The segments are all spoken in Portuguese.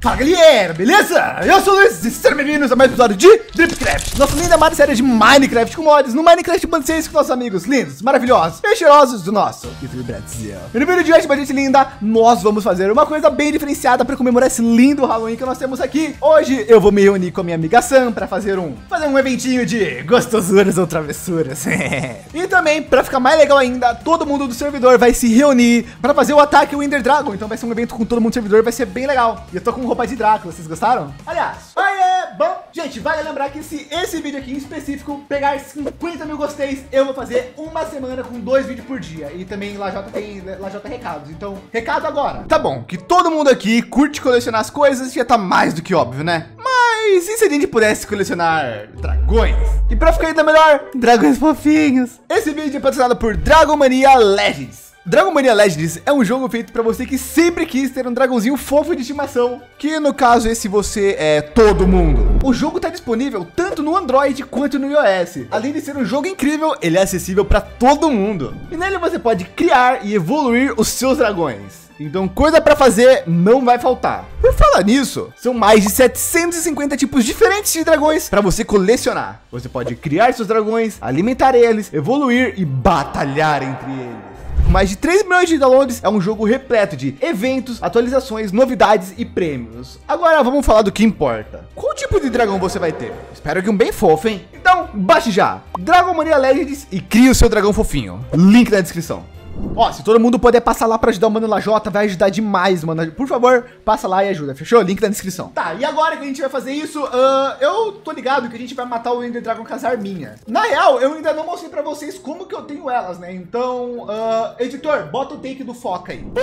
Fala galera, beleza? Eu sou o Luiz e sejam bem-vindos a mais um episódio de Dripcraft, nossa linda amada série de Minecraft com mods no Minecraft Banseis com nossos amigos lindos, maravilhosos e cheirosos do nosso YouTube Brasil. E no vídeo de hoje, gente linda, nós vamos fazer uma coisa bem diferenciada para comemorar esse lindo Halloween que nós temos aqui. Hoje eu vou me reunir com a minha amiga Sam para fazer um eventinho de gostosuras ou travessuras. E também, para ficar mais legal ainda, todo mundo do servidor vai se reunir para fazer o ataque ao Ender Dragon. Então vai ser um evento com todo mundo do servidor, vai ser bem legal. E eu tô com roupa de Drácula, vocês gostaram? Aliás, bom, gente, vale lembrar que se esse vídeo aqui em específico pegar 50 mil gosteis, eu vou fazer uma semana com 2 vídeos por dia. E também Lajota tem Lajota recados, então recado agora. Tá bom, que todo mundo aqui curte colecionar as coisas, já tá mais do que óbvio, né? Mas e se a gente pudesse colecionar dragões? E pra ficar ainda melhor, dragões fofinhos. Esse vídeo é patrocinado por Dragon Mania Legends. Dragon Mania Legends é um jogo feito para você que sempre quis ter um dragãozinho fofo de estimação, que no caso esse você é todo mundo. O jogo está disponível tanto no Android quanto no iOS. Além de ser um jogo incrível, ele é acessível para todo mundo. E nele você pode criar e evoluir os seus dragões. Então coisa para fazer não vai faltar. Por falar nisso, são mais de 750 tipos diferentes de dragões para você colecionar. Você pode criar seus dragões, alimentar eles, evoluir e batalhar entre eles. Com mais de 3 milhões de downloads, é um jogo repleto de eventos, atualizações, novidades e prêmios. Agora vamos falar do que importa. Qual tipo de dragão você vai ter? Espero que um bem fofo, hein? Então, baixe já Dragon Mania Legends e crie o seu dragão fofinho. Link na descrição. Ó, se todo mundo puder passar lá pra ajudar o Mano Lajota, vai ajudar demais, mano. Por favor, passa lá e ajuda, fechou? Link na descrição. Tá, e agora que a gente vai fazer isso, eu tô ligado que a gente vai matar o Ender Dragon com as arminhas. Na real, eu ainda não mostrei pra vocês como que eu tenho elas, né? Então, editor, bota o take do Foca aí.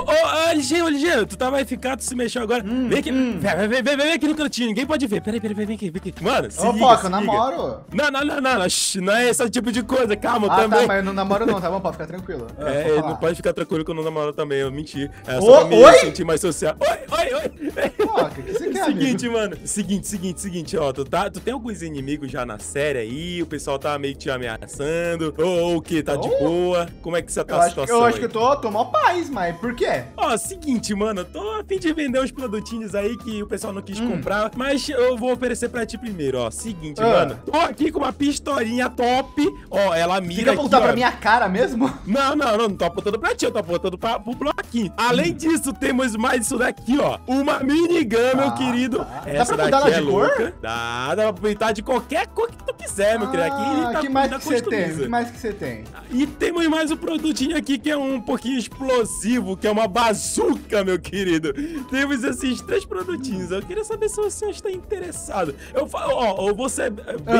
LG, tu vai ficar, tu se mexeu agora. Vem aqui, vem aqui no cantinho, ninguém pode ver. Peraí, vem aqui. Mano, se liga, Foca, eu namoro. Não é esse tipo de coisa, calma, também. Tá, mas eu não namoro não, tá bom? Pode ficar tranquilo. Não pode ficar tranquilo que eu não namoro também, eu menti. É só pra me sentir mais social. Oi! Pô, o que você quer, seguinte, amigo? mano. Seguinte, ó. Tu tem alguns inimigos já na série aí, o pessoal tá meio que te ameaçando. Ou o que? Tá de boa? Como é que você tá a situação Eu acho aí? que eu tô mó paz, mas por quê? Ó, seguinte, mano, eu tô a fim de vender uns produtinhos aí que o pessoal não quis comprar, mas eu vou oferecer pra ti primeiro, ó. Seguinte, mano, tô aqui com uma pistolinha top, ó, ela mira Fica aqui, apontar ó. pra minha cara mesmo? Não tô apontando pra ti, eu tô apontando pro bloquinho. Além disso, temos mais isso daqui, ó. Uma minigun, meu querido. Dá Essa pra mudar daqui ela de cor? louca. Dá pra pintar de qualquer cor que tu quiser, meu querido. Aqui tá que mais que você customiza. tem? O que mais que você tem? E temos mais um produtinho aqui que é um pouquinho explosivo, que é uma bazuca, meu querido. Temos esses 3 produtinhos. Eu queria saber se você está interessado. Eu vou ser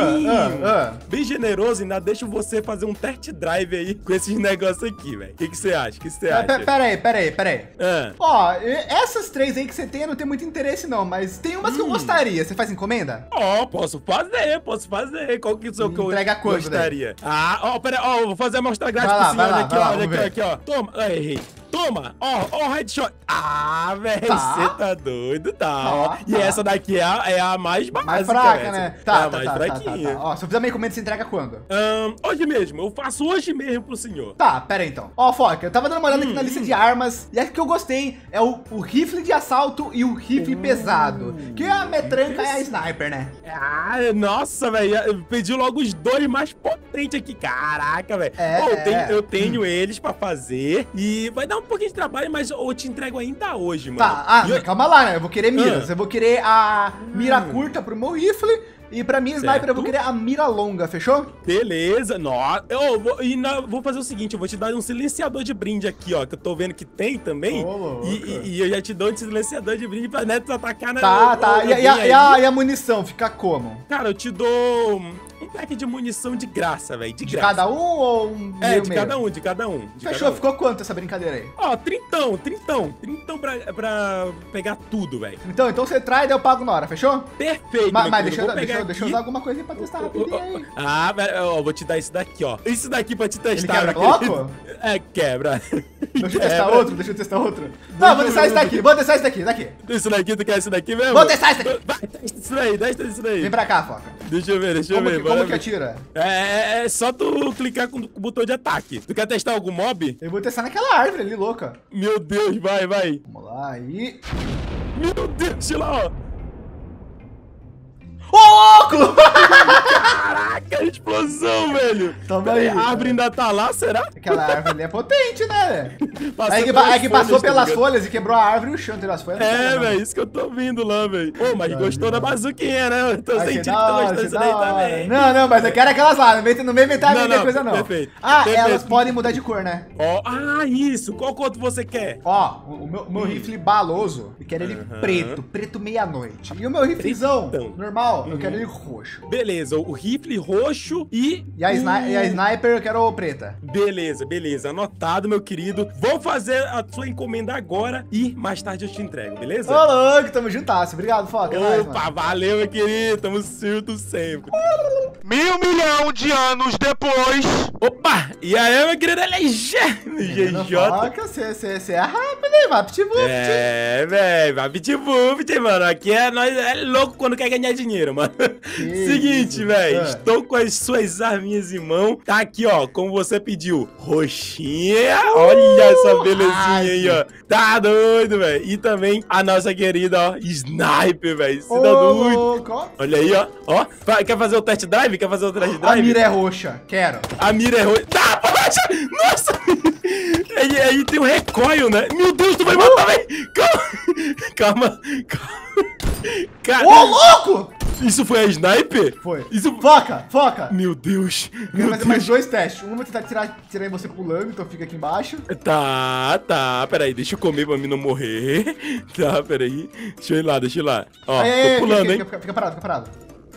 bem generoso e ainda deixo você fazer um test drive aí com esses negócios aqui, velho. O que você acha? Peraí. Ó, essas 3 aí que você tem, eu não tenho muito interesse não, mas tem umas que eu gostaria. Você faz encomenda? Ó, posso fazer. Qual que é o seu que eu Entrega quanto, gostaria? Eu vou fazer a amostra grátis Vai lá, pro senhor. vai lá, Olha aqui, ó. Toma, errei. Toma, ó, headshot. Velho, você tá doido, ó. E essa daqui é a mais básica. Mais fraca, essa. né? É a mais fraquinha. Ó, se eu fizer uma encomenda, você entrega quando? Hoje mesmo, eu faço hoje mesmo pro senhor. Tá, pera aí então. Ó, Foca, eu tava dando uma olhada aqui na lista de armas, e a que eu gostei é o rifle de assalto e o rifle pesado. Que a metranca é a sniper, né? Nossa, velho, eu pedi logo os 2 mais potentes aqui. Caraca, velho. Eu tenho eles pra fazer e vai dar um pouquinho de trabalho, mas eu te entrego ainda hoje, mano. Tá, calma lá, né? Eu vou querer miras. Eu vou querer a mira curta pro meu rifle. E pra mim, sniper, eu vou querer a mira longa, fechou? Beleza, vou fazer o seguinte, eu vou te dar um silenciador de brinde aqui, ó, que eu tô vendo que tem também. E eu já te dou um silenciador de brinde pra netos atacar na... Tá. E a munição, fica como? Cara, eu te dou um pack de munição de graça, velho, de graça. Cada um ou um meio? De cada um. Fechou, ficou quanto essa brincadeira aí? Ó, trintão pra pegar tudo, velho. Então você traz, daí eu pago na hora, fechou? Perfeito, mas deixa eu usar alguma coisa aí pra testar rapidinho aí. Velho, eu vou te dar isso daqui, ó. Isso daqui pra te testar. Ele quebra bloco? Quebra. Deixa eu testar outro. Não, vou testar esse daqui, Isso daqui, tu quer esse daqui mesmo? Vou testar esse daqui. Vai, testa isso daí. Vem pra cá, Foca. Deixa eu ver. Como que atira? É só tu clicar com o botão de ataque. Tu quer testar algum mob? Eu vou testar naquela árvore ali, louca. Meu Deus, vai. Vamos lá, aí. Meu Deus, olha lá, ó. Ô, louco! Caraca, explosão, velho. Toma aí. A árvore ainda tá lá, será? Aquela árvore ali é potente, né? Passou É que pelas passou folhas, tá pelas ligado? folhas e quebrou a árvore e o chão entre as folhas. É, velho, isso que eu tô vendo lá, velho. Pô, mas gostou da bazuquinha, né? Eu tô Ai, que sentindo que da tu hora, gostou que disso da daí hora. também. Não, mas eu quero aquelas lá. Não vem inventar Não, minha não, coisa, não. perfeito. Ah, Perfeito. elas podem mudar de cor, né? Ó, isso. Qual cor você quer? Ó, o meu rifle baloso, eu quero ele preto meia-noite. E o meu riflezão Pretão. normal, eu quero ele roxo. Beleza, o rifle roxo e E a sniper eu quero preta. Beleza, beleza. Anotado, meu querido. Vou fazer a sua encomenda agora e mais tarde eu te entrego, beleza? Ô, louco, tamo juntasso. Obrigado, Foca. É nóis, mano. Opa, valeu, meu querido. Tamo juntos sempre. 1.000 milhão de anos depois. Opa! E aí, meu querido LG? GJ. Foca, você é rápido, hein? Vai, pitbull. É, velho, vai pitbull, mano. Aqui nós é louco quando quer ganhar dinheiro, mano. Seguinte, isso? velho, Ah. estou com as suas arminhas em mão. Tá aqui, ó, como você pediu, roxinha. Olha essa belezinha aí, ó. Tá doido, velho. E também a nossa querida, ó, Sniper, velho. Se dá doido. Louco, ó. Olha aí, ó. Ó, quer fazer o test drive? Quer fazer o test A drive? mira é roxa. Quero. A mira é roxa. Tá, poxa! Nossa! Aí tem um recoil, né? Meu Deus, tu vai matar, velho! Calma! Cara, Ô, louco! isso foi a sniper? Foi. Isso... Foca. Meu Deus! Eu Meu vou fazer mais Deus! 2 testes. Um eu vou tentar tirar em você pulando, então fica aqui embaixo. Tá, peraí, deixa eu comer pra mim não morrer. Tá, peraí. Deixa eu ir lá. Ó, Aê, tô pulando, hein? Fica parado.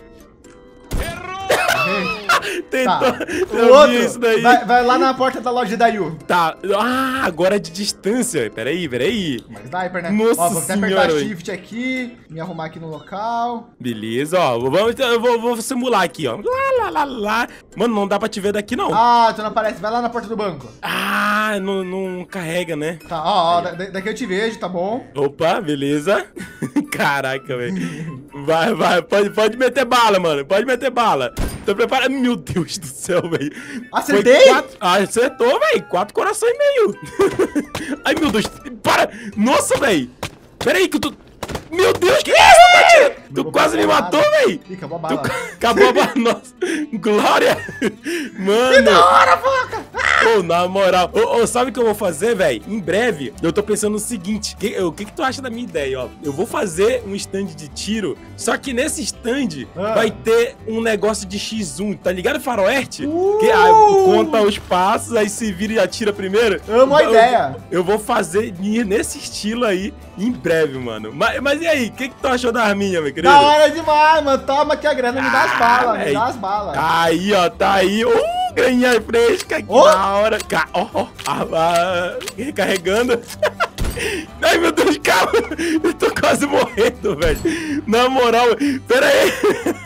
Tentou. Tá. Eu O outro, vi isso daí. vai lá na porta da loja da Yu. Tá. Ah, agora é de distância. Peraí. Uma sniper, né? Nossa Ó, vou até apertar senhora, velho. shift aqui, me arrumar aqui no local. Beleza, ó. Eu vou simular aqui, ó. Lá. Mano, não dá pra te ver daqui, não. Ah, tu não aparece. Vai lá na porta do banco. Ah, não carrega, né? Tá, ó, daqui eu te vejo, tá bom? Opa, beleza. Caraca, velho. Vai. Pode meter bala, mano. Pode meter bala. Tô preparado. Meu Deus do céu, velho. Acertei? Acertou, velho. 4 corações e meio. Ai, meu Deus. Para. Nossa, velho. Pera aí que eu tô... Meu Deus, que isso? Tu quase me matou, velho. Ih, acabou a bala. Acabou a bala. Nossa. Glória. Mano. Que da hora, Foca! Ô, na moral. Ô, sabe o que eu vou fazer, velho? Em breve, eu tô pensando no seguinte. O que tu acha da minha ideia, ó? Eu vou fazer um stand de tiro, só que nesse stand vai ter um negócio de X1, tá ligado, faroeste? Que conta os passos, aí se vira e atira primeiro. Amo a ideia. Eu vou fazer nesse estilo aí em breve, mano. Mas e aí, o que tu achou da arminha, meu querido? Da hora demais, mano. Toma aqui a grana, me dá as balas, me véi. dá as balas. Tá aí, ó, tá aí. Graninha fresca, que Ó. da hora. Recarregando. Ai, meu Deus, calma. Eu tô quase morrendo, velho. Na moral, pera aí.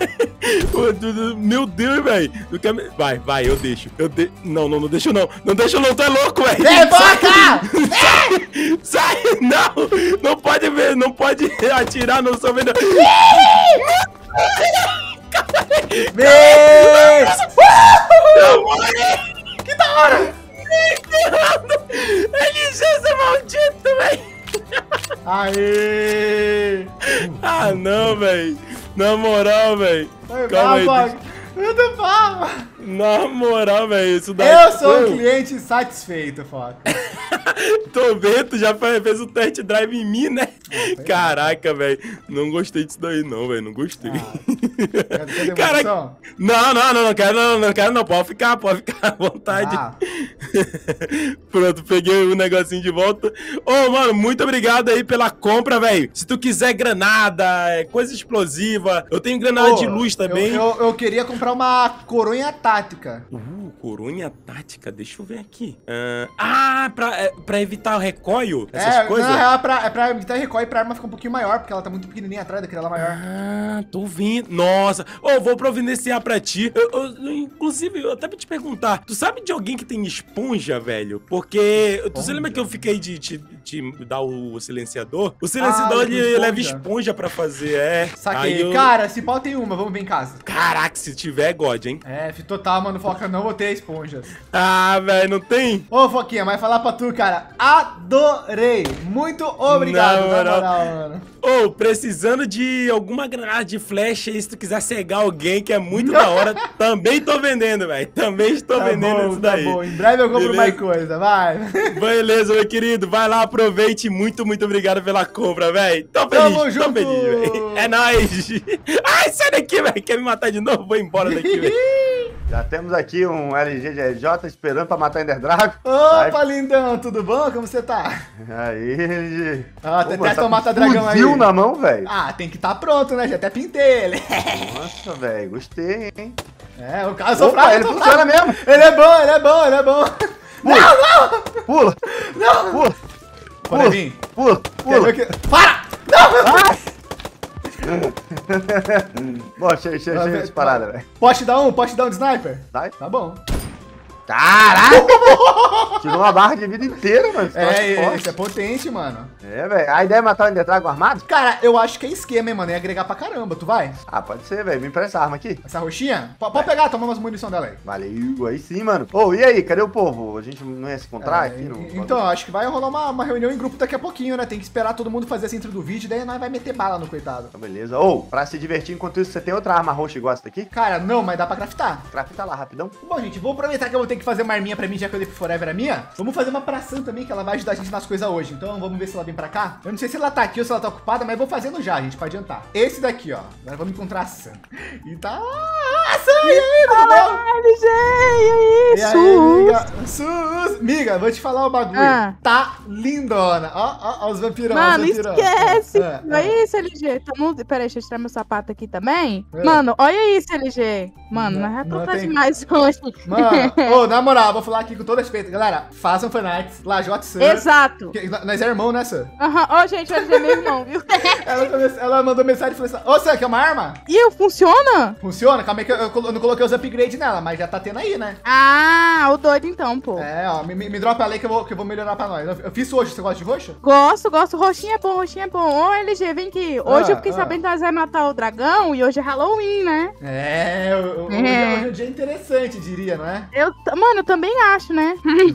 Meu Deus, velho. Vai, eu deixo. Não deixo não. Não deixo não, tu é louco, velho. Vem, Foca! Sai, não pode ver, não pode atirar, não sou vendo. Vem! Eu morri! Que da hora! LG, maldito, velho! Aê! Ah, não, velho. Na moral, velho. Calma aí. Foca. Muito bom! Na moral, velho. Isso daí. Eu sou um cliente satisfeito, Foca. Tô vendo, tu já fez o test drive em mim, né? Caraca, velho. Não gostei disso daí, não, velho. Não gostei. Quer Caraca. devolução? Não quero não. Pode ficar à vontade. Ah. Pronto, peguei o negocinho de volta. Ô, mano, muito obrigado aí pela compra, velho. Se tu quiser granada, coisa explosiva, eu tenho granada de luz também. Eu queria comprar uma coronha tática. Coronha tática, deixa eu ver aqui. Pra evitar o recoil, essas coisas? Não, é pra evitar recoil e pra arma ficar um pouquinho maior, porque ela tá muito pequenininha atrás, eu queria ela maior. Ah, tô vindo. Nossa. Vou providenciar pra ti. Inclusive, eu até pra te perguntar, tu sabe de alguém que tem esponja, velho? Porque, tu se lembra que eu fiquei de te dar o silenciador? O silenciador, ele leva esponja pra fazer, Saquei. Cara, se pau tem uma, vamos ver em casa. Caraca, se tiver, é God, hein? Total, mano, Foca, não vou ter esponjas. Ah, velho, não tem? Ô, Foquinha, mas falar pra tu, cara, adorei. Muito obrigado, na moral, mano. Ô, precisando de alguma granada de flecha aí, se tu quiser cegar alguém, que é muito da hora, também tô vendendo, velho. Também estou vendendo isso daí. Tá bom, em breve eu compro mais coisa, vai. Beleza, meu querido. Vai lá, aproveite. Muito obrigado pela compra, velho. Tô feliz, Tamo junto. velho. É nóis. Ai, sai daqui, velho. Quer me matar de novo? Vou embora daqui, velho. Já temos aqui um LGGJ esperando pra matar Ender Drago. Opa, lindão, tudo bom? Como você tá? Aí, LG. Ah, tem até tomar dragão aí. Fuzil na mão, velho. Ah, tem que estar pronto, né? Já até pintei ele. Nossa, velho, gostei, hein? É, o cara sou fraco, ele funciona mesmo. Ele é bom, ele é bom, ele é bom. Não! Pula! Não! Pula! Pode vir. Pula! Para! Não! Bom, cheio de parada, velho. Posso te dar um de sniper? Vai. Tá bom. Caraca! Tirou uma barra de vida inteira, mano. Isso é potente, mano. É, velho. A ideia é matar o Ender Dragon armado? Cara, eu acho que é esquema, hein, mano. É agregar pra caramba. Tu vai? Ah, pode ser, velho. Me empresta essa arma aqui. Essa roxinha? Pode pegar, toma umas munição dela aí. Valeu, aí sim, mano. Ô, e aí, cadê o povo? A gente não ia se encontrar aqui? Então, acho que vai rolar uma reunião em grupo daqui a pouquinho, né? Tem que esperar todo mundo fazer essa intro do vídeo, daí nós vai meter bala no coitado. Então, beleza. Ô, pra se divertir enquanto isso, você tem outra arma roxa igual essa daqui? Cara, não, mas dá pra craftar. Crafta lá, rapidão. Bom, gente, vou aproveitar que eu vou ter que fazer uma arminha pra mim, já que eu dei pro Forever a minha. Vamos fazer uma pra Sam também, que ela vai ajudar a gente nas coisas hoje. Então, vamos ver se ela vem pra cá. Eu não sei se ela tá aqui ou se ela tá ocupada, mas vou fazendo já, gente, pra adiantar. Esse daqui, ó. Agora vamos encontrar a Sam. E tá... Ah, Sam, e aí, tudo bom? LG, e aí, E aí, amiga? Miga, vou te falar o bagulho. Tá lindona. Ó, os vampirão. Mano, os vampirão. esquece. Olha isso, LG. Peraí, deixa eu tirar meu sapato aqui também. Mano, olha isso, LG. Mano, nós já estamos demais hoje. Mano, na moral, vou falar aqui com todo respeito. Galera, façam fanarts, Lajota Sam. Exato. Nós é irmão, né, Sam? Ó, gente, o LG é meu irmão, viu? ela mandou mensagem e falou assim: ô, Sam, quer uma arma? E funciona? Funciona? Calma aí que eu não coloquei os upgrades nela, mas já tá tendo aí, né? Ah, o doido então, pô. É, ó, me dropa ela aí que eu vou melhorar pra nós. Eu fiz hoje, você gosta de roxo? Gosto. Roxinho é bom. Ô, LG, vem aqui. Hoje eu fiquei sabendo que nós vamos matar o dragão e hoje é Halloween, né? Hoje é um dia interessante, diria, não é? Mano, eu também acho, né?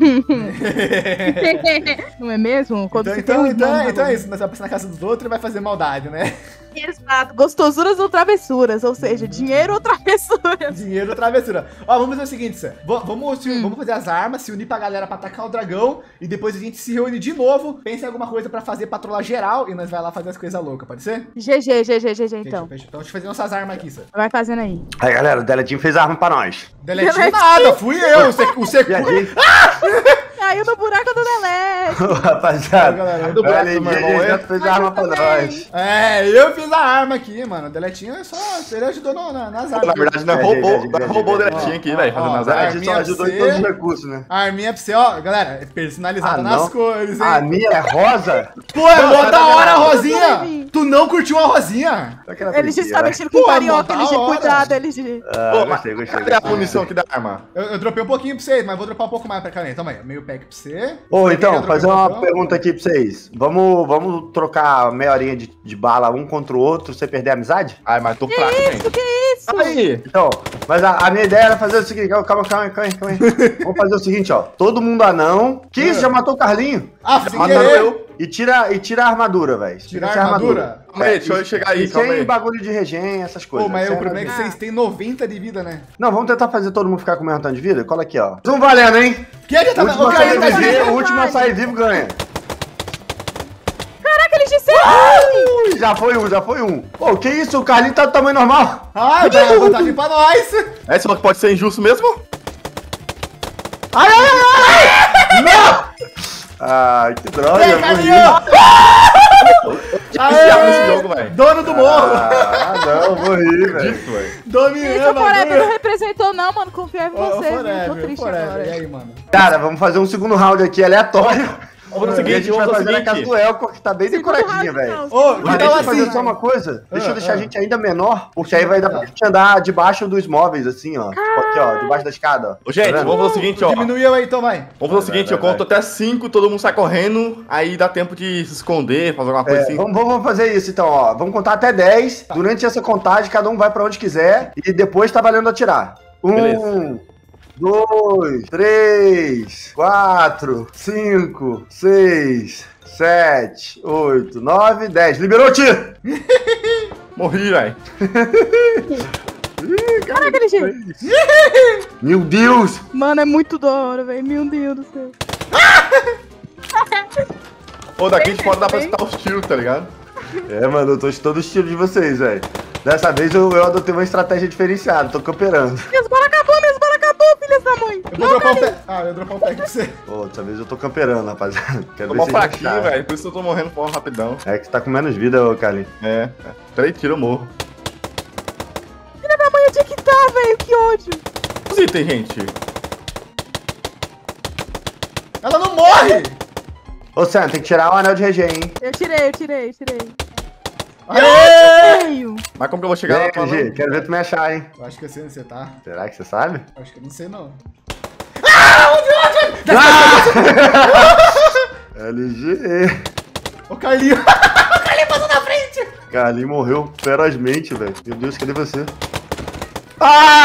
Não é mesmo? Quando então é isso. Nós vamos passar na casa dos outros e vai fazer maldade, né? Exato. Gostosuras ou travessuras. Ou seja, dinheiro ou travessuras. Dinheiro ou travessura. Ó, vamos fazer o seguinte, Sam. Vamos fazer as armas, se unir pra galera pra atacar o dragão. E depois a gente se reúne de novo. Pensa em alguma coisa pra fazer patrulha geral. E nós vai lá fazer as coisas loucas, pode ser? GG, então. Então deixa eu fazer nossas armas aqui, Sam. Vai fazendo aí. Aí, galera, o Deletinho fez a arma pra nós. Deletinho nada, fui eu. O Secura. Caiu no buraco do Delete. Rapaziada, do buraco do meu irmão, ele fez a arma pra nós. É, eu fiz a arma aqui, mano. O Deletinho é só... Ele ajudou nas armas. Na verdade, não roubou o Deletinho aqui, velho, fazendo as armas. A gente só ajudou em todos os recursos, né? A arminha pra você, ó, galera, é personalizada nas cores, hein? A minha é rosa? Pô, é mó da hora a rosinha! Tu não curtiu a rosinha? Ele já está mexendo com carioca, LG. Cuidado, LG. Gostei. Cadê a munição aqui da arma? Eu dropei um pouquinho pra vocês, mas vou dropar um pouco mais pra cá. Toma aí, meio pack pra você. Então, fazer uma pergunta aqui pra vocês. Vamos trocar meia horinha de bala um contra o outro, você perder a amizade? Ai, mas tô fraco, gente. Que isso? Aí. Então, mas a minha ideia era fazer o seguinte, calma aí. Vamos fazer o seguinte, ó. Todo mundo anão. Que isso? Já matou o Carlinho? Sem querer. E tira a armadura, velho. Tirar a armadura? Calma aí, deixa eu chegar aí, calma aí. Sem bagulho de regen, essas coisas. Pô, mas o problema é que vocês têm 90 de vida, né? Não, vamos tentar fazer todo mundo ficar com o mesmo tanto de vida? Cola aqui, ó. Não valendo, hein? O último a sair vivo ganha. Caraca, LG, sério? Já foi um. Pô, que isso? O Carlinho tá do tamanho normal. Dá uma vantagem pra nós. É, você falou que pode ser injusto mesmo? Ai! Não! Ai, que droga, Vem, eu morri. Nesse jogo, velho. Dono do morro. Não, morri, velho. Dominando. Esse Forever não representou não, mano. Confio em você, viu? Tô triste E agora. aí, mano? Cara, vamos fazer um segundo round aqui aleatório. Vamos A gente vai fazer na casa do Elco, que tá bem decoradinha, velho. Então Deixa eu assim, fazer só uma coisa. Deixa eu deixar a gente ainda menor, porque aí vai dar pra gente andar debaixo dos móveis, assim, ó. Tipo aqui, ó, debaixo da escada, ó. Ô, gente, vamos fazer o seguinte, ó. Diminuiu aí, então vai. Vamos fazer o seguinte, eu conto até 5, todo mundo sai correndo, aí dá tempo de se esconder, fazer alguma coisa assim. Vamos fazer isso, então, ó. Vamos contar até 10. Durante essa contagem, cada um vai pra onde quiser. E depois tá valendo atirar. Beleza. 1, 2, 3, 4, 5, 6, 7, 8, 9, 10. Liberou o tiro! Morri, velho. Caraca, LG. Meu Deus! Mano, é muito da hora, velho. Meu Deus do céu. Pô, daqui a gente pode dar pra citar os tiros, tá ligado? É, mano, eu tô estudando o estilo de vocês, velho. Dessa vez eu adotei uma estratégia diferenciada, tô camperando. Minhas balas acabou, filhas da mãe. Eu vou dropar um pé. Eu ia dropar um pé pra você. Pô, dessa vez eu tô camperando, rapaziada. Quero Tô ver mó se vocês fraquinho, acharam. velho. Por isso eu tô morrendo porra rapidão. É que você tá com menos vida, ô Carlinhos. 3 tiros eu morro. Filha da mãe, onde é que tá, velho? Que ódio. Os itens, gente. Ela não morre! Ô, Sam, tem que tirar o anel de regen, hein? Eu tirei. Aê! Feio. Mas como que eu vou chegar lá? Vem, LG, quero ver tu me achar, hein? Eu acho que eu sei onde você tá. Será que você sabe? Eu acho que eu não sei, não. LG. Ô, Carlinho. O Carlinho passou na frente. Carlinhos morreu ferozmente, velho. Meu Deus, cadê você? Ah,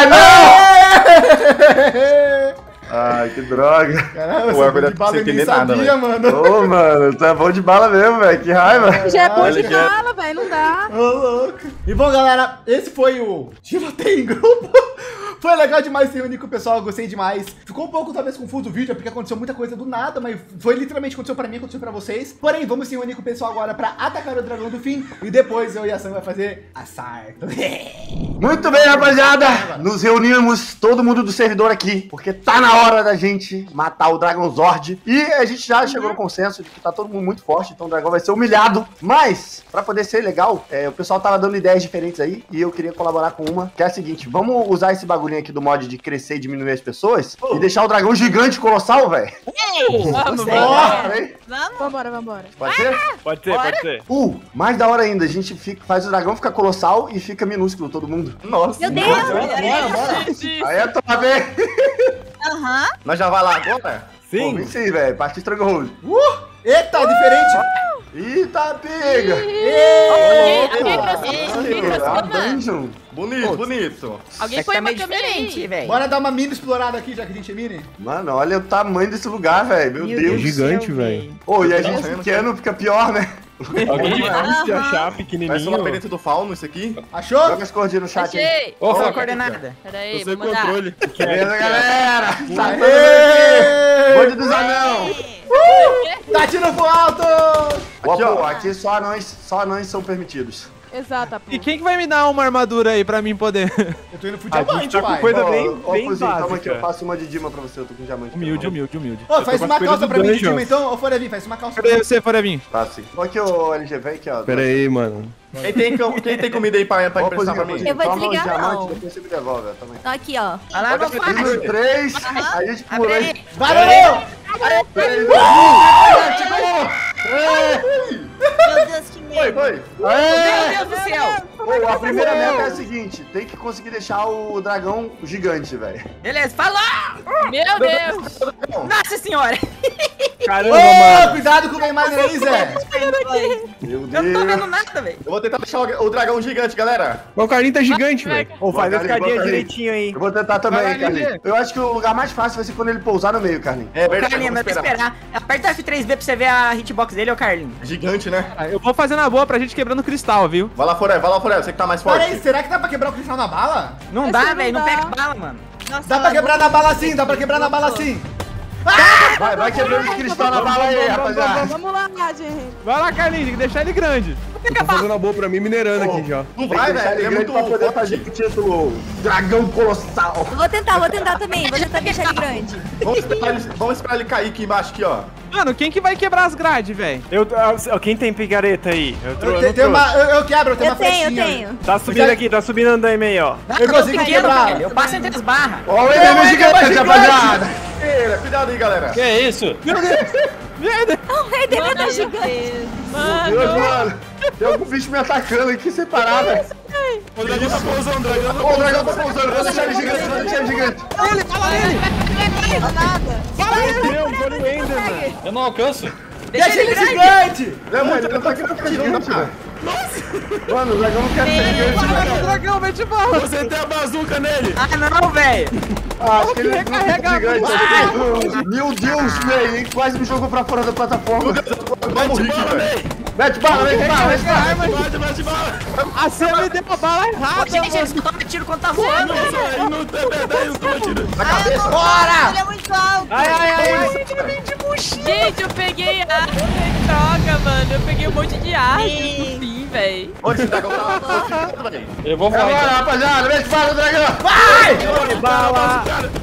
não! Ai, que droga. Caramba, Pô, você agora de bala sem eu nem entender nada, sabia, mano. Ô, mano, tu é bom de bala mesmo, velho. Que raiva. Já é bom de LG. bala, velho. Não dá. Ô, louco. E bom, galera, esse foi o Tiroteio em Grupo. Foi legal demais se reunir com o pessoal, eu gostei demais. Ficou um pouco, talvez, confuso o vídeo, porque aconteceu muita coisa do nada, mas foi literalmente aconteceu pra mim, aconteceu pra vocês. Porém, vamos se reunir com o pessoal agora pra atacar o dragão do fim. E depois eu e a Sam vai fazer assalto. Muito bem, rapaziada. Nos reunimos, todo mundo do servidor aqui, porque tá na hora da gente matar o Dragon Zord. E a gente já chegou no consenso de que tá todo mundo muito forte, então o dragão vai ser humilhado. Mas, pra poder ser legal, o pessoal tava dando ideias diferentes aí, e eu queria colaborar com uma, que é a seguinte: vamos usar esse bagulhinho aqui do mod de crescer e diminuir as pessoas, e deixar o dragão gigante colossal, velho. Vamos, Vambora. Pode ser? Pode ser. Mais da hora ainda, a gente faz o dragão ficar colossal e fica minúsculo todo mundo. Nossa. Meu Deus! Aí é top, hein? Aham. Nós já vai lá agora? Pô, vem sim, velho. Partiu Stronghold. Eita, diferente. Eita, pega! A dungeon. Bonito. Alguém põe uma diferente, velho. Bora dar uma mini explorada aqui, já que a gente é mini. Mano, olha o tamanho desse lugar, velho. Meu Deus. Gigante, velho. Ô, e a gente pequeno fica pior, né? Alguém difícil de achar, Vai ser o pequenininho. labirinto do fauno, isso aqui? Achou? Joga as cordinhas no chat aí. Achei. Ô, Qual a Foca, coordenada? Peraí, Eu sei o vou mandar. controle. Beleza, galera? Tá Aê! Bonde dos anão. Tá tirando pro alto! Ó, Aqui, ó. pô, aqui só anões são permitidos. Exato, pô. E quem que vai me dar uma armadura aí pra mim poder... Eu tô indo pro A gente diamante, tá com pai. coisa Ó, bem Fuzinho, calma básica. que eu faço uma de Dima pra você, eu tô com diamante. Humilde. Ô, faz tô uma com as calça coisas pra do mim de dungeon. time, então. Ô, Forevinho, faz uma calça pra Cadê mim. você, Forevinho? Tá, sim. Ó aqui, ô LG, vem aqui, ó. Pera aí, mano. Quem tem comida aí pra Ó, emprestar Fuzinho, pra mim? Eu vou toma os desligar, diamantes, não. depois você me devolve, ó, também. Tô aqui, ó. Ah, Olha lá, meu Pode pai. 1, 3, a gente pula Abre aí. aí. Valeu! 3, 2, 1. Meu Deus, que medo. Foi. Meu Deus do céu. Pô, a primeira meta é a seguinte: tem que conseguir deixar o dragão gigante, velho. Beleza, falou! Meu Deus. Nossa senhora. Caramba, Ô, mano. cuidado com o Neymar aí, Zé. Meu Eu não tô vendo Deus. nada, velho. Eu vou tentar deixar o dragão gigante, galera. O Carlinho tá gigante, velho. Ô, faz a escadinha direitinho aí. Eu vou tentar também, Vai lá, Carlinhos. LG. Eu acho que o lugar mais fácil vai ser quando ele pousar no meio, Carlinhos. É verdade, Carlinhos, vamos vai ter que esperar. esperar. Aperta F3B pra você ver a hitbox dele, ô Carlinhos. Gigante, né? Eu vou fazer na boa pra gente quebrando cristal, viu? Vai lá, Foré, você que tá mais Pera forte. aí, será que dá pra quebrar o cristal na bala? Não Esse dá, não velho. Não dá. pega bala, mano. Nossa, Dá pra quebrar na bala sim, dá pra quebrar na bala sim. Vai quebrando os cristal na bala aí, rapaziada. Vamos lá, gente. Vai lá, Carlinhos, tem que deixar ele grande. Eu tô fazendo a boa pra mim, minerando aqui já. Não Tem que vai, deixar velho. ele É grande muito pra poder forte. fazer o título Dragão Colossal. Vou tentar também. Vou tentar deixar ele grande. Vamos esperar ele cair aqui embaixo, aqui, ó. Mano, quem que vai quebrar as grades, velho? Quem tem picareta aí? Eu quebro, eu tenho Eu uma flechinha. tenho. Tá subindo aqui, tá subindo andaime aí, ó. Eu consigo Pequeno, quebrar. velho. Eu passo entre as barras. Ó o inimigo gigante, rapaziada. Cuidado aí, galera. Que é isso? O rei dele tá gigante. Meu Deus, mano. Tem algum bicho me atacando aqui sem parar, velho. O dragão tá pousando, o dragão tá Ó, o dragão tá pousando, vou deixar ele gigante, vou deixar ele gigante. Olha o Ender, mano. Eu não alcanço. Deixa ele gigante. É muito, ele tá aqui no Gigante, velho. Mano, o dragão não quer ser. Dragão, mete bala. Você tem a bazuca nele. Ah, não, velho. Acho que ele é gigante aqui. Meu Deus, velho. Ele quase me jogou pra fora da plataforma. Vai morrer, velho. Mete bala, mete bala, mete bala. Bate bala. A Sam me deu uma bala errada. Gente, eles não tomam tiro quando tá voando. Nossa, aí não é verdade, não toma tiro. Na cabeça. Bora! Ele é muito alto. Ai. Gente, eu peguei arma. Droga, mano. Eu peguei um monte de arma no fim, velho. Onde esse dragão tá? Velho. Eu vou Agora, falar. rapaziada, mete bala, dragão. Bala.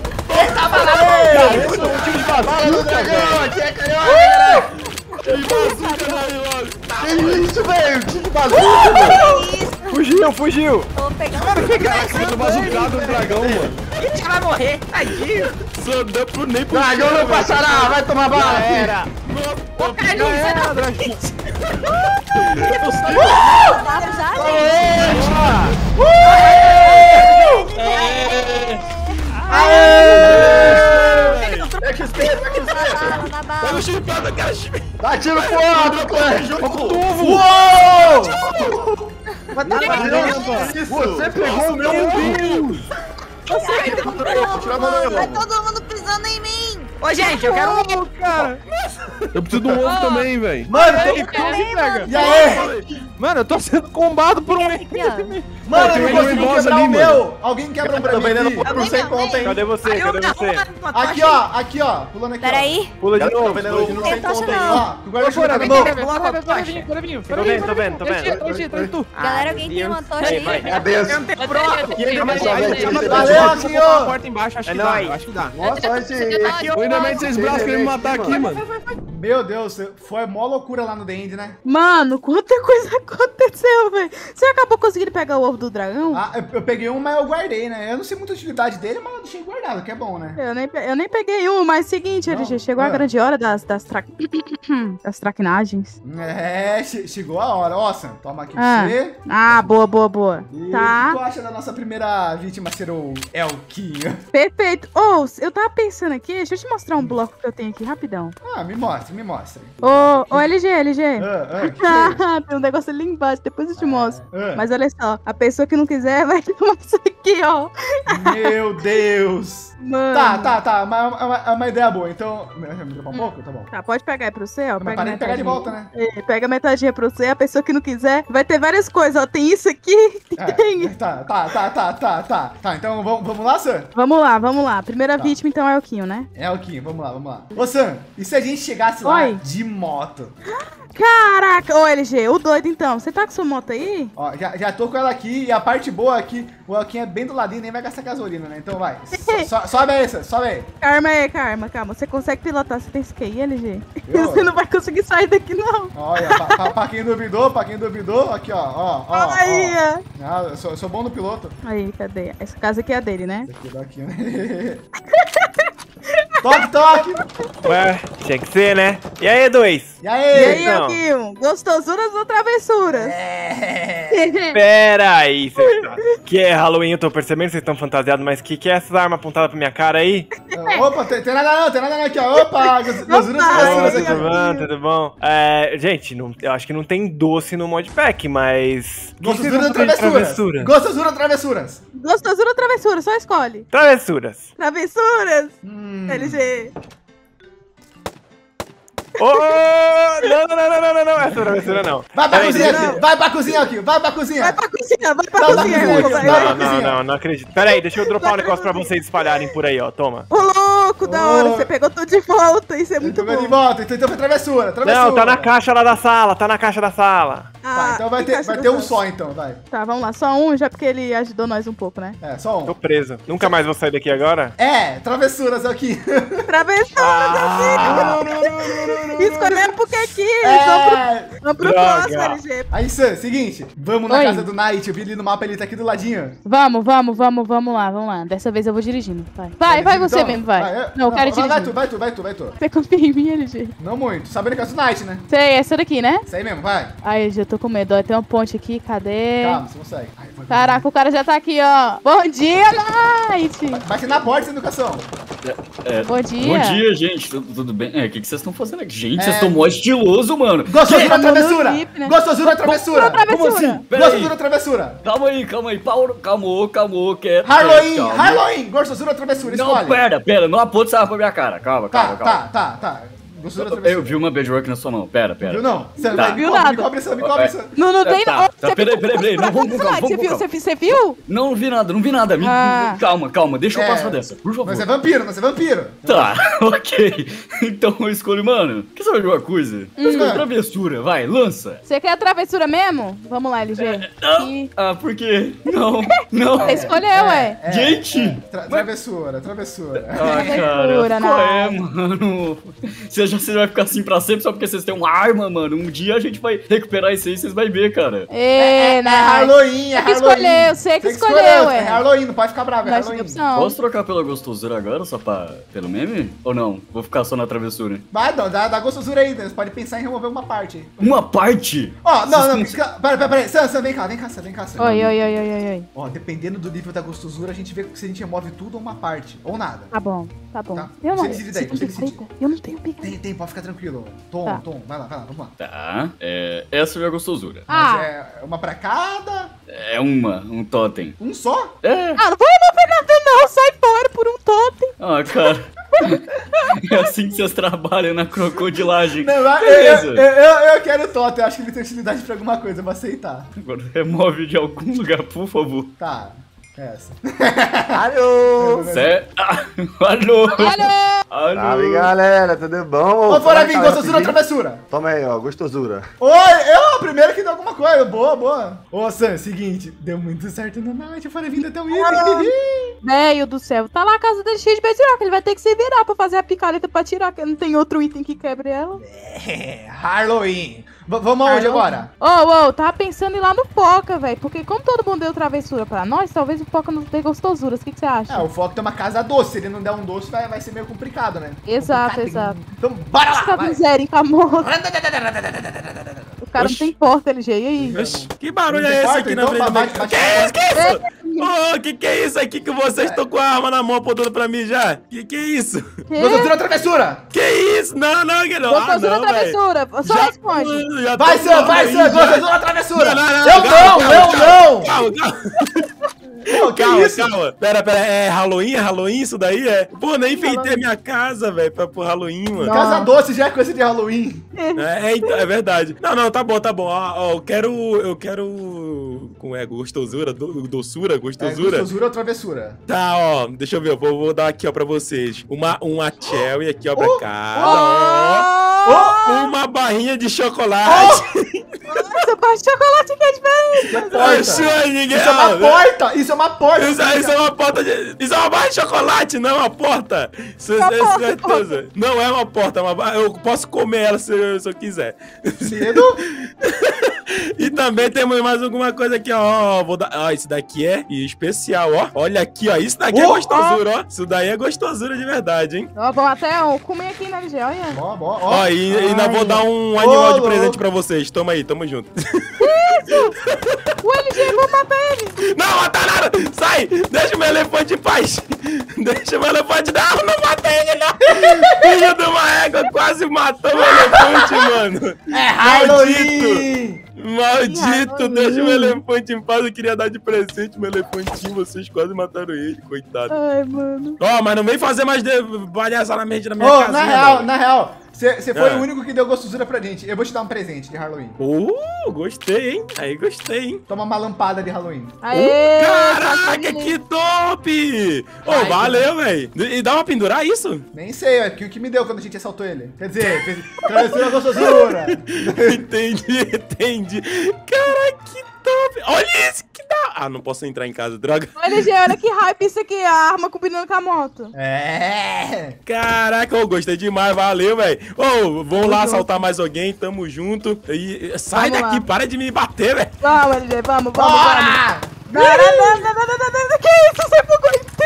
Bala no dragão, aqui é carioca. Que isso, velho? Que bazuca, velho. Fugiu. Tô pegando. Caraca, tô bazucado no dragão, mano. A gente vai morrer. Tadinho. Só dá pro nem pro Dragão não passará, vai tomar bala aqui. Era. Ô, Carlinhos, você não fez. Pega o chipado, cara, chipado. Dá tiro pro outro, Clé. Uou! Você pegou o meu umbigo. Tá todo mundo pisando em mim. Ô, gente, eu quero um. Cara. Eu preciso de um ovo também, velho. Mano, Eu também, mano. e aí? Mano, eu tô sendo combado por um... Mano, tem eu um não consegui boss quebrar ali, o meu. Alguém quebra um pra Tô mim vendendo aqui. por 100 conto, hein? Cadê você? Cadê você? Aqui, ó. Pulando aqui, ó. Peraí. Pula de Tô novo. vendendo por 100 conto, hein? Ó, o guarda-chuva tá bom. Tô vendo. Galera, alguém tem uma tocha aí? Cabeça. Eu não tenho prova. Valeu, aqui, A ó. porta embaixo, acho É que dá. nóis. Acho que dá. Nossa, olha esse... Eu ainda mete 6 braços querendo me matar aqui, mano. Meu Deus, foi mó loucura lá no The End, né? Mano, quanta coisa aconteceu, velho. Você acabou conseguindo pegar o ovo do dragão? Ah, eu peguei um, mas eu guardei, né? Eu não sei muita utilidade dele, mas eu deixei guardado, que é bom, né? Eu nem peguei um, mas seguinte, Não, LG, chegou a grande hora das traquinagens. É, chegou a hora. Ó, Sam, toma aqui pra Ah. você. Ah, boa. E o que Tá, tu acha da nossa primeira vítima ser o Elquinho? perfeito. Ô, eu tava pensando aqui, deixa eu te mostrar um bloco que eu tenho aqui, rapidão. Ah, me mostra. Ô, LG. Que que é? Tem um negócio ali embaixo, depois eu te mostro. Ah. Mas olha só, a pessoa que não quiser vai tomar isso aqui, ó. Meu Deus. Mano. Tá, é uma ideia boa. Então, me dropar um pouco? Tá bom. Tá, pode pegar aí pra você, ó. Mas Pega para de pegar de metadinha. volta, né? É, pega metadinha pra você, a pessoa que não quiser. Vai ter várias coisas, ó. Tem isso aqui, tem. Tá. Tá, então vamos lá, Sam? Vamos lá. Primeira vítima, então, é o Quinho, né? Elquinho, vamos lá. Ô, Sam, e se a gente chegasse lá Oi. de moto? Caraca! Ô, LG, o doido, então. Você tá com sua moto aí? Ó, já tô com ela aqui e a parte boa aqui, o Elquinho é bem do ladinho, nem vai gastar gasolina, né? Então vai. Sobe aí, Sam, sobe aí. Calma. Você consegue pilotar, você tem isso aqui, LG? Eu? Você não vai conseguir sair daqui, não. Olha, pra quem duvidou, aqui, ó. Aí, ó. Ah, eu sou bom no piloto. Aí, cadê? Essa casa aqui é a dele, né? Aqui, né? Toque! Ué, tinha que ser, né? E aí, dois? E E aí? aí, Então. Elquinho? Gostosuras ou travessuras? Pera aí, vocês que é Halloween, eu tô percebendo que vocês estão fantasiados, mas que é essas armas apontadas pra minha cara aí? Opa, tem nada não aqui, ó. Opa, gosura Ai, aqui. Tudo bom? Gente, eu acho que não tem doce no modpack, mas... Gostosura ou travessuras? Gostosura ou travessuras? Gostosura ou travessura? Só escolhe. Travessuras. Travessuras? LG. Oh, não, essa travessura não. Vai pra Peraí, cozinha deixa- aqui, vai pra cozinha aqui, vai pra cozinha. Vai pra cozinha, Tá, tá. Não acredito. Pera aí, deixa eu dropar um negócio pra vocês espalharem por aí, ó, toma. Ô, louco, da hora. Você pegou tudo de volta. Isso é muito Então vai de bom. volta, então foi travessura. Não, tá na caixa lá da sala, Tá, então vai que caixa ter um dessa? só então, vai. Tá, vamos lá. Só um, já porque ele ajudou nós um pouco, né? É, só Tô um. preso. Nunca mais vou sair daqui agora? É, travessuras aqui. Travessura, escolhemos porque aqui. Vamos pro Droga. próximo, LG. Aí, Sam, seguinte, vamos na Oi. casa do Night, eu vi ali no mapa, ele tá aqui do ladinho. Vamos lá. Dessa vez eu vou dirigindo. Vai você Então, mesmo, vai. eu- Não, eu quero dirigir. Vai tu. Você confia em mim, LG? Não muito, sabendo que é do Night, né? Sei, essa daqui, né? Isso aí mesmo, vai. Ai, já tô com medo. Ó, tem uma ponte aqui, cadê? Calma, você consegue. Ai, vai. Caraca, o cara já tá aqui, ó. Bom dia, Night! Bate na porta, sem educação. Bom dia. Bom dia, gente. Tudo bem? O que vocês estão fazendo aqui? Gente, vocês estão mó estiloso, mano. Gostosura travessura! Gostosura travessura! Como assim? Gostosura travessura! Calma aí, Paulo. Calma, quieto. Halloween! Gostosura travessura, escolhe! Não, pera, não aponta essa arma pra minha cara. Calma. Tá. Gostosura travessura. Eu vi uma bedrock na sua mão, pera. Viu não? Você não viu nada. Me cobre isso. Não tem tá, peraí, não, vamos com calma. Você viu? Não vi nada. Calma, deixa eu passar dessa, por favor. Mas é vampiro. Tá, ok. Então eu escolho, mano. Quer saber de uma coisa? Eu escolho travessura, vai, lança. Você quer a travessura mesmo? Vamos lá, LG. Por quê? Não. Você escolheu, ué. Gente! Travessura. Cara, qual é, mano? Você vai ficar assim pra sempre só porque vocês têm uma arma, mano. Um dia a gente vai recuperar isso aí e vocês vão ver, cara. É Halloween, Você que escolheu, ué. É Halloween, não pode ficar bravo, é Halloween. Posso trocar pela gostosura agora, só pelo meme? Ou não? Vou ficar só na travessura. Vai, não, dá gostosura aí, né? Você pode pensar em remover uma parte. Uma parte? Não. Peraí. Sam, vem cá. Oi. Ó, dependendo do nível da gostosura, a gente vê se a gente remove tudo ou uma parte. Ou nada. Tá bom. Tá. Eu não tenho pica. Tem, pode ficar tranquilo. Tom, vai lá, vamos lá. Tá, essa é a minha gostosura. Mas é uma pra cada? É um totem. Um só? É. Não vou remover nada não, sai fora por um totem. Cara. É assim que vocês trabalham na crocodilagem. Não, eu quero o totem, eu acho que ele tem utilidade pra alguma coisa, eu vou aceitar. Agora remove de algum lugar, por favor. Tá. Essa. Alô! Alô! Salve, galera, tudo bom? Ô, fora vir, gostosura ou travessura? Toma aí, ó, gostosura. Oi, eu, primeiro que deu alguma coisa, boa. Ô, Sam, seguinte, deu muito certo no night, fora vindo até o item. Velho do céu, tá lá a casa dele cheia de bedrock, ele vai ter que se virar pra fazer a picareta pra tirar, que não tem outro item que quebre ela. Halloween. Vamos aonde agora? Tava pensando em ir lá no Foca, velho. Porque como todo mundo deu travessura pra nós, talvez o Foca nos dê gostosuras. O que você acha? O Foca tem uma casa doce. Se ele não der um doce, vai ser meio complicado, né? Exato. Então, bora lá! Fica miséria, famoso. O cara não tem porta, LG. E aí? Que barulho é esse aqui na frente? Que isso? Que é isso aqui que vocês estão com a arma na mão apontando pra mim já? Que é isso? Gostosura ou travessura? Que isso? Não, Guilherme. Gostosura ou travessura? Só responde. Vai, Sam, gostosura ou travessura? Eu não! Calma. Pera, é Halloween isso daí? Pô, nem enfeitei a minha casa, velho, pro Halloween, mano. Casa doce já é coisa de Halloween. Então, é verdade. Não, tá bom. Ó, eu quero... Como é? Gostosura? Doçura? Gostosura? Gostosura ou travessura? Tá, ó, deixa eu ver, vou dar aqui, ó, pra vocês. Uma cherry aqui, ó, pra cada. Uma barrinha de chocolate. Nossa, barra de chocolate que é diferente. Isso é uma porta. Isso é uma porta. Isso é uma porta isso é uma barra de chocolate, não é uma porta. Certeza. Não é uma porta, é uma barra. Eu posso comer ela se eu quiser. Cedo? E também temos mais alguma coisa aqui, ó. Vou dar. Ó, isso daqui é especial, ó. Olha aqui, ó. Isso daqui é gostosura, ó. Isso daí é gostosura de verdade, hein? Ó, vamos até comer aqui na LG, olha. Ó, e ainda vou dar um animal de presente pra vocês. Toma aí, tamo junto. Isso! O LG, vou matar ele. Não, matar nada! Sai! Deixa o meu elefante em paz! Deixa o meu elefante... Não matei ele, não! Filho de uma égua, quase matou o elefante, mano! É Halloween! Maldito! Deixa o meu elefante em paz, eu queria dar de presente meu elefantinho, vocês quase mataram ele, coitado. Ai, mano. Ó, mas não vem fazer mais palhaçada na minha casinha, na real, você foi o único que deu gostosura pra gente. Eu vou te dar um presente de Halloween. Gostei, hein? Aí gostei, hein? Toma uma lampada de Halloween. Aê! Caraca, que top! Valeu, velho. E dá pra pendurar isso? Nem sei, é que o que me deu quando a gente assaltou ele. Quer dizer, travessura gostosura. Entendi. Caraca, que top! Olha isso, que da... não posso entrar em casa, droga. Olha que hype isso aqui, a arma combinando com a moto. Caraca, eu gostei demais, valeu, velho. Vamos lá assaltar mais alguém, tamo junto. E sai daqui, para de me bater, velho. Vamos, LG, vamos. Bora! Não, que isso, você fogou inteiro.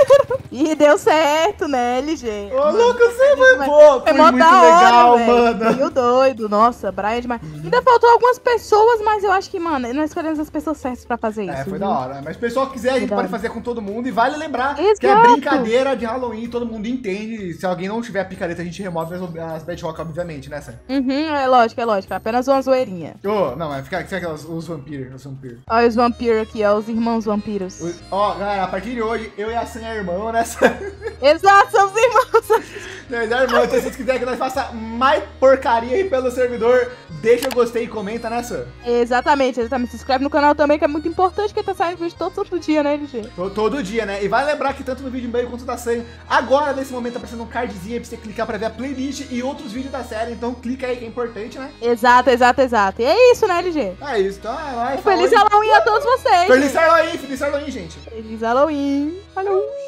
E deu certo, né, LG? Ô, louco, você foi bom. Foi muito da hora, legal, véio. mano. Meio doido. Nossa, Brian é demais. Ainda faltou algumas pessoas, mas eu acho que, mano, nós escolhemos as pessoas certas pra fazer isso. Foi viu? da hora. Mas se o pessoal quiser, a gente pode fazer com todo mundo. E vale lembrar que é Exato. brincadeira de Halloween, todo mundo entende. Se alguém não tiver a picareta, a gente remove as Bedrock, obviamente, né, Sam? É lógico, é lógico. Apenas uma zoeirinha. Não, mas fica aquelas, os vampiros. Olha os vampiros aqui, ó, os irmãos vampiros. Ó, galera, a partir de hoje, eu e a Sam é irmão, né, Sam? Exato, são os irmãos. Nós é irmão, então se vocês quiserem que nós faça mais porcaria aí pelo servidor, deixa o gostei e comenta, né, Sam? Exatamente. Se inscreve no canal também, que é muito importante, que tá saindo vídeo todo santo dia, né, LG? Todo dia, né? E vai lembrar que tanto no vídeo meio quanto da Sam, agora, nesse momento, tá aparecendo um cardzinho aí pra você clicar pra ver a playlist e outros vídeos da série, então clica aí que é importante, né? Exato. E é isso, né, LG? É isso, então Feliz Halloween a todos vocês. Feliz Halloween, gente. Feliz Halloween. Falou.